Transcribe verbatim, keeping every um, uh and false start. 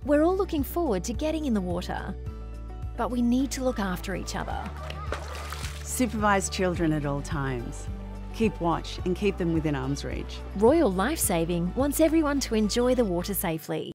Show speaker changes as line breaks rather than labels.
We're all looking forward to getting in the water, but we need to look after each other.
Supervise children at all times. Keep watch and keep them within arm's reach.
Royal Lifesaving wants everyone to enjoy the water safely.